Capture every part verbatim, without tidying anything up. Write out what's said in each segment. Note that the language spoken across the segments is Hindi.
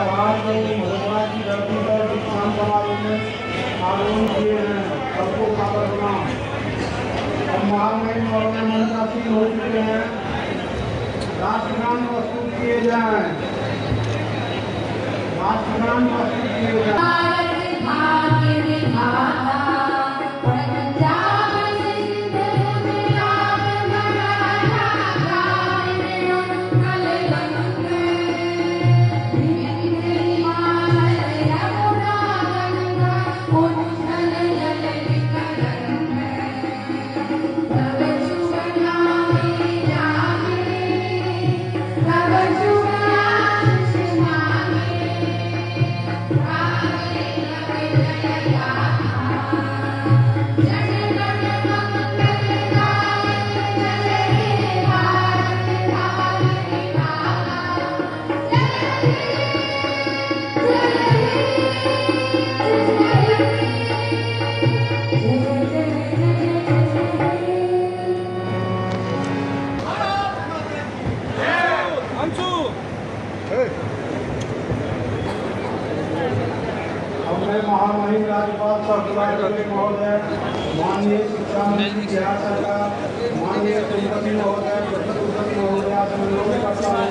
आज मधुबा की धरती पर दीक्षांत समारोह में आरोहण किए हैं। सबको खबर बना और महामहिम मौलाना मंत्रासीन हो चुके हैं। राष्ट्रगान प्रस्तुत किए जाएं। राष्ट्रगान प्रस्तुत किए जाएं। महामहिम राज्यपाल सरदार महोदय, माननीय शिक्षा मंत्री बिहार सरकार, माननीय श्रीमती महोदय, प्रधानमंत्री महोदय से अनुरोध करता हूँ।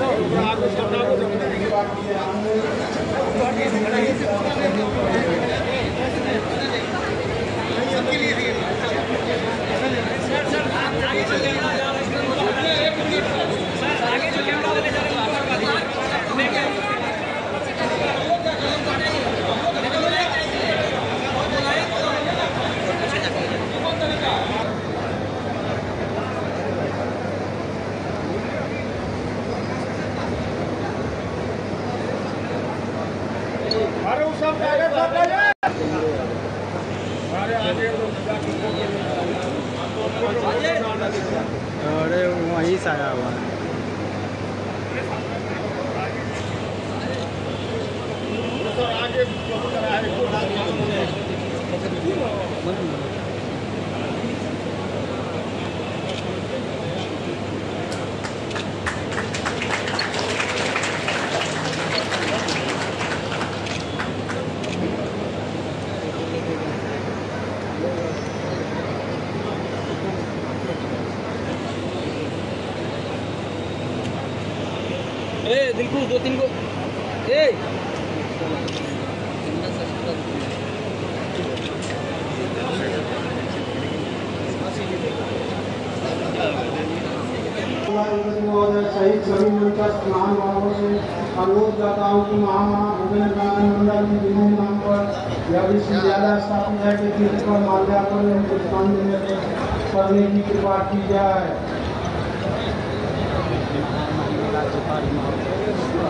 अरे उस सब आगे सब ले अरे आगे अरे वहीं से आया हुआ है। आगे ए दिलकू दो तीन को ए सहित सभी मिलकर स्नान वालों से अनुरोध करता हूँ कि महामहा गोविंद गांधी मंडल की जिन्हों नाम पर यह विश्वविद्यालय स्थापित है कि तीर्थ पर माल्यार्पण में पुष्पांजलि करने की कृपा की जाए।